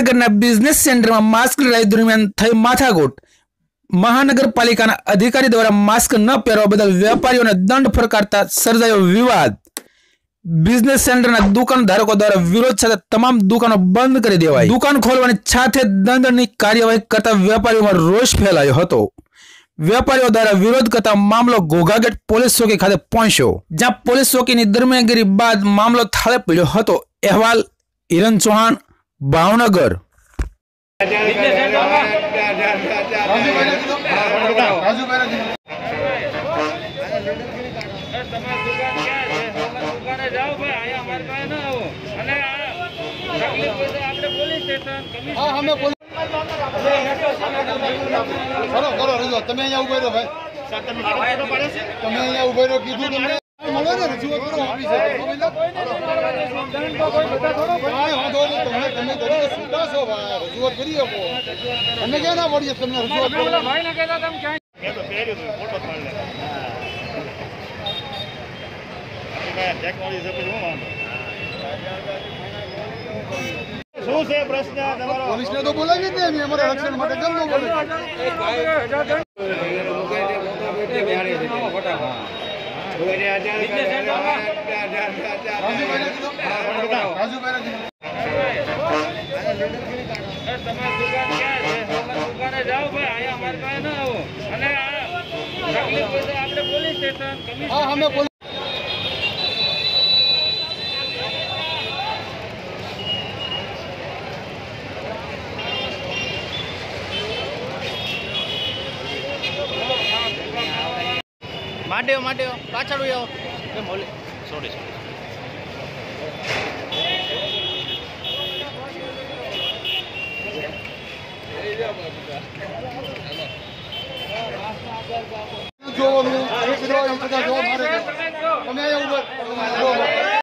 महानगरना business centre में mask drive दरमियान थई माथाकूट। महानगरपालिकाना अधिकारी द्वारा मास्क न पहेरवा बदल वेपारीओने दंड फरकारता सर्जायो विवाद। बिजनेस सेंटर दुकानधारकों द्वारा विरोध साथे तमाम दुकानों बंद कर देवाई। दुकान खोलवानी साथे दंडनी कार्यवाही करता वेपारीओमां रोष फैलायो हतो। वेपारीओ द्वारा विरोध करता मामलो घोघागेट पोलीस चौकी खाते पहोंच्यो, जहां पोलीस चौकीनी दरमियानगीरी बाद मामलो थाळे पड्यो हतो। अहेवाल हिरन चौहान, भावनगर। पुलिस ने तो बोला कि नहीं हमारे रक्षण માટે કેમ ન બોલે? माटेओ माटेओ पाछाड़ू आओ के मोले छोड़ी जो